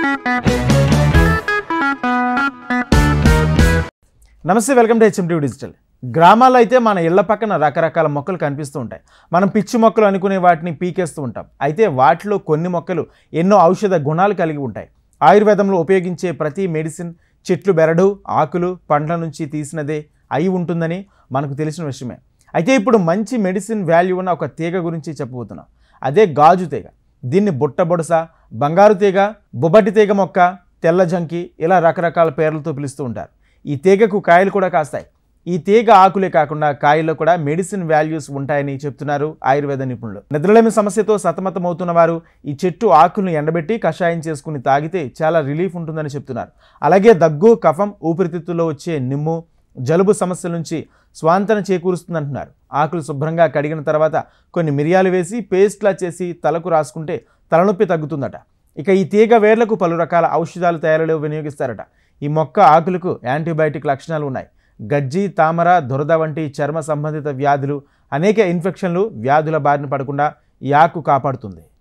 నమస్తే, welcome to HMTV digital. గ్రామాల్లో అయితే మన ఇళ్ల పక్కన రకరకాల మొక్కలు కనిపిస్తూ ఉంటాయి. మనం పిచ్చి మొక్కలు అనుకునే వాటిని పీకేస్తూ ఉంటాం. అయితే వాటిలో కొన్ని మొక్కలు ఎన్నో ఔషధ గుణాలు కలిగి ఉంటాయి. ఆయుర్వేదంలో ఉపయోగించే ప్రతి మెడిసిన్ చెట్లు బెరడు, ఆకులు, పండ్ల నుంచి తీసినదే అయి ఉంటుందని మనకు తెలిసిన విషయమే. అయితే ఇప్పుడు మంచి మెడిసిన్ వాల్యూ ఉన్న ఒక తీగ గురించి చెప్పబోతున్నాం. అదే గాజు తీగ. దీన్ని బుట్టబొడస, బంగారు తీగ, బొబ్బటి తీగ మొక్క, తెల్ల జంకి ఇలా రకరకాల పేర్లతో పిలుస్తూ ఉంటారు. ఈ తీగకు కాయలు కూడా కాస్తాయి. ఈ తీగ ఆకులే కాకుండా కాయల్లో కూడా మెడిసిన్ వాల్యూస్ ఉంటాయని చెప్తున్నారు ఆయుర్వేద నిపుణులు. నిద్రలేమి సమస్యతో సతమతమవుతున్న వారు ఈ చెట్టు ఆకులను ఎండబెట్టి కషాయం చేసుకుని తాగితే చాలా రిలీఫ్ ఉంటుందని చెప్తున్నారు. అలాగే దగ్గు, కఫం, ఊపిరితిత్తుల్లో వచ్చే నిమ్ము, జలుబు సమస్యల నుంచి స్వాంతన చేకూరుస్తుందంటున్నారు. ఆకులు శుభ్రంగా కడిగిన తర్వాత కొన్ని మిరియాలు వేసి పేస్ట్లా చేసి తలకు రాసుకుంటే తలనొప్పి తగ్గుతుందట. ఇక ఈ తీగ వేర్లకు పలు రకాల ఔషధాలు తయారీలో వినియోగిస్తారట. ఈ మొక్క ఆకులకు యాంటీబయాటిక్ లక్షణాలు ఉన్నాయి. గజ్జి, తామర, దురద వంటి చర్మ సంబంధిత వ్యాధులు, అనేక ఇన్ఫెక్షన్లు, వ్యాధుల బారిన పడకుండా ఈ ఆకు కాపాడుతుంది.